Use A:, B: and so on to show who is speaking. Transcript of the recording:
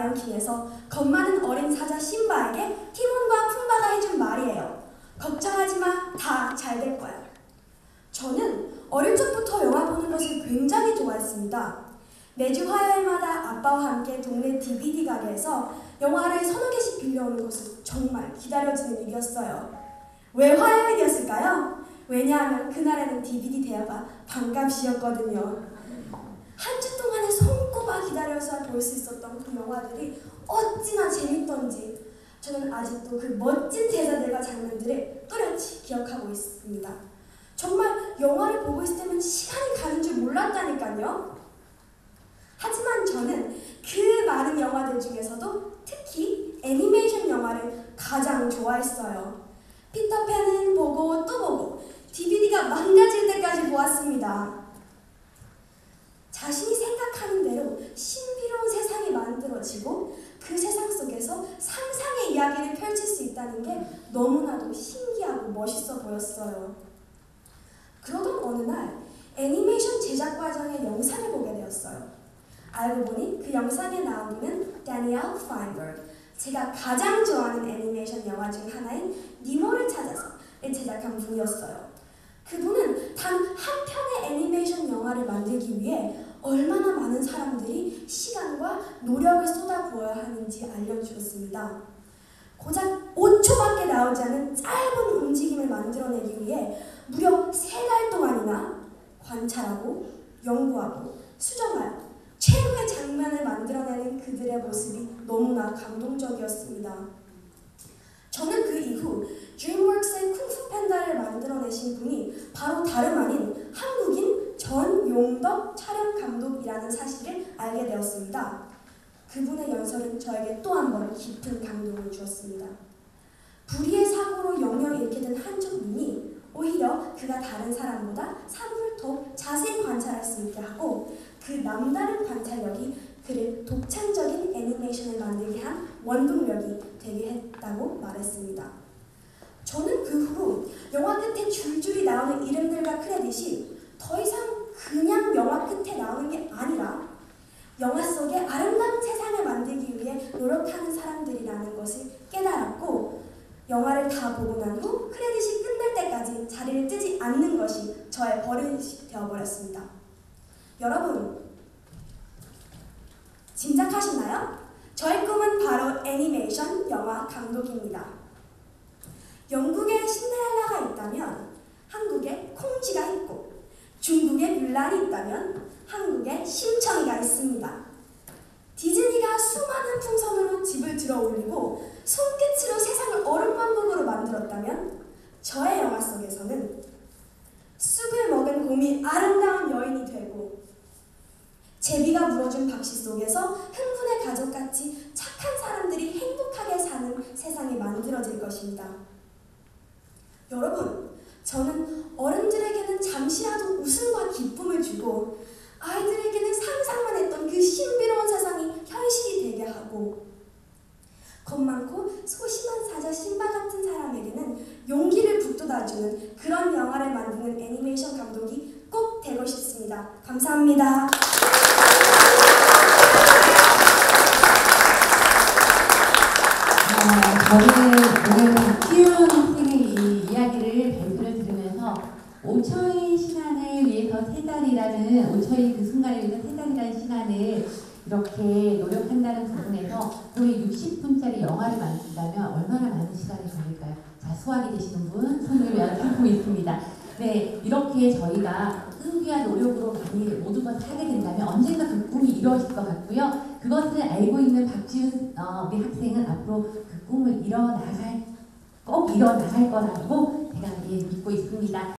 A: 라이언킹에서 겁 많은 어린 사자 심바에게 티몬과 푼바가 해준 말이에요. 걱정하지 마, 다 잘 될 거야. 저는 어릴 적부터 영화 보는 것을 굉장히 좋아했습니다. 매주 화요일마다 아빠와 함께 동네 DVD 가게에서 영화를 서너 개씩 빌려오는 것을 정말 기다려지는 일이었어요. 왜 화요일이었을까요? 왜냐하면 그날에는 DVD 대여가 반값이었거든요. 한 주 동안에 손꼽아 기다려서 볼 수 있었던 그 영화들이 어찌나 재밌던지 저는 아직도 그 멋진 대사들과 장면들을 또렷이 기억하고 있습니다. 정말 영화를 보고 있을 때면 시간이 가는 줄 몰랐다니까요. 하지만 저는 그 많은 영화들 중에서도 특히 애니메이션 영화를 가장 좋아했어요. 피터팬은 보고 또 보고 DVD가 망가질 때까지 보았습니다. 자신이 생각하는 대로 신비로운 세상이 만들어지고 그 세상 속에서 상상의 이야기를 펼칠 수 있다는 게 너무나도 신기하고 멋있어 보였어요. 그러던 어느 날 애니메이션 제작 과정의 영상을 보게 되었어요. 알고 보니 그 영상에 나온 분은 다니엘 파인버그, 제가 가장 좋아하는 애니메이션 영화 중 하나인 니모를 찾아서를 제작한 분이었어요. 그분은 단 한 편의 애니메이션 영화를 만들기 위해 얼마나 많은 사람들이 시간과 노력을 쏟아부어야 하는지 알려주었습니다. 고작 5초밖에 나오지 않은 짧은 움직임을 만들어내기 위해 무려 3달 동안이나 관찰하고 연구하고 수정하여 최고의 장면을 만들어내는 그들의 모습이 너무나 감동적이었습니다. 저는 그 이후 드림웍스의 쿵푸 팬다를 만들어내신 분이 바로 다름 아닌 한국인 전용덕 촬영 감독이라는 사실을 알게 되었습니다. 그분의 연설은 저에게 또 한 번 깊은 감동을 주었습니다. 불의의 사고로 영영 잃게 된 한쪽 눈이 오히려 그가 다른 사람보다 사물을 더 자세히 관찰할 수 있게 하고 그 남다른 관찰력이 그를 독창적인 애니메이션을 만들게 한 원동력이 되게 했다고 말했습니다. 저는 그 후로 영화 끝에 줄줄이 나오는 이름들과 크레딧이 더 이상 그냥 영화 끝에 나오는 게 아니라 영화 속에 아름다운 세상을 만들기 위해 노력하는 사람들이라는 것을 깨달았고, 영화를 다 보고 난 후 크레딧이 끝날 때까지 자리를 뜨지 않는 것이 저의 버릇이 되어버렸습니다. 여러분, 짐작하셨나요? 저의 꿈은 바로 애니메이션 영화 감독입니다. 영국에 신데렐라가 있다면 한국에 콩쥐가 있고, 중국에 뮬란이 있다면 한국에 심청이가 있습니다. 디즈니가 수많은 풍선으로 집을 들어올리고 손끝으로 세상을 얼음반복으로 만들었다면 저의 영화 속에서는 쑥을 먹은 곰이 아름다운 여인이 되고 제비가 물어준 박씨 속에서 흥분의 가족같이 착한 사람들이 행복하게 사는 세상이 만들어질 것입니다. 여러분, 저는 어른들에게는 잠시라도 웃음과 기쁨을 주고 아이들에게는 상상만 했던 그 신비로운 세상이 현실이 되게 하고 겁 많고 소심한 사자 심바 같은 사람에게는 용기를 북돋아주는 그런 영화를 만드는 애니메이션 감독이 꼭 되고 싶습니다. 감사합니다.
B: 저는 오늘 박지훈 학생의 이 이야기를 발표를 들으면서 5초의 시간을 위해서 3달이라는 5초의 그 순간을 위해서 3달이라는 시간을 이렇게 노력한다는 부분에서 거의 60분짜리 영화를 만든다면 얼마나 많은 시간이 걸릴까요? 자, 수학이 되시는 분 손을 들고 있습니다. 네, 이렇게 저희가 끈기와 노력으로 많이 모든 것을 하게 된다면 언젠가 그 꿈이 이루어질 것 같고요. 그것을 알고 있는 박지훈 우리 학생은 앞으로 그 꿈을 꼭 이뤄나갈 거라고 제가 믿고 있습니다.